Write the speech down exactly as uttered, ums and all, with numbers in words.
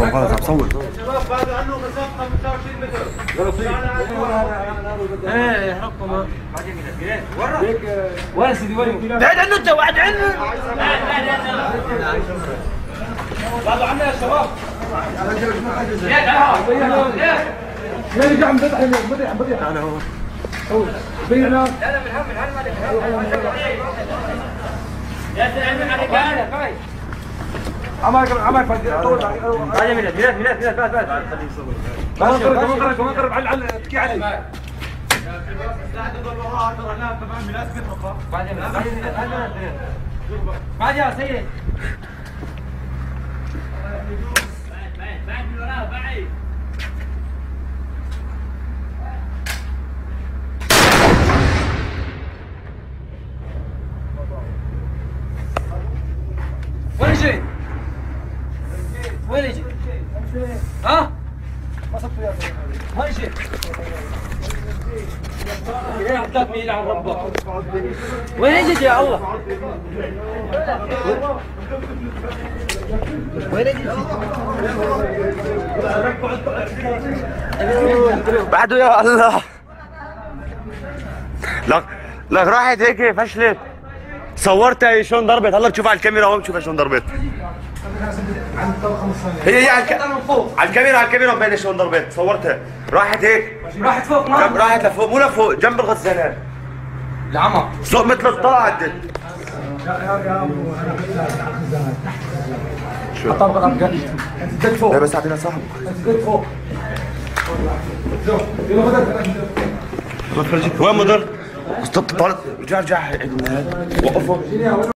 خلاص عم بصور. شباب بعدوا عنه مسافه خمسة وعشرين متر. ايه حطهم ورا وين سيدي وين؟ بعد عنه انت بعد عنه. بعدوا عنه يا شباب. يا تعال يا رجع عم بضحك بضحك عم بضحك انا هو هو بينا لا لا بالهم بالهم مالك يا سلام عليك انا كويس عمر عمر طول هاي من ميلاد ميلاد ميلاد فات فات كمان قرب كمان قرب كمان قرب على على تحكي علي بعد يا سيد بعد من وراه بعيد وين يجي؟ وين يجي؟ ها؟ ما صدق يا وين يجي؟ يا عبدك مين عن ربك؟ وين يجي يا الله؟ وين يجي؟ بعده يا الله. لك لك راحت هيك فشلت. صورتها شلون ضربت، هلا بتشوف على الكاميرا هون بتشوفها شلون ضربت. هي هي على الك... على الكاميرا على الكاميرا مبينه شلون ضربت، صورتها راحت هيك راحت فوق ما؟ راحت لفوق مو لفوق جنب الغسالة العمى صوت مثل الطلعة عدت. يا يا ابو انا شو؟ طبقة ابقى انت زدت فوق. لا بس اعطينا صاحب. انت زدت فوق. وين مدر؟ طلعت رجع رجع وقفوا.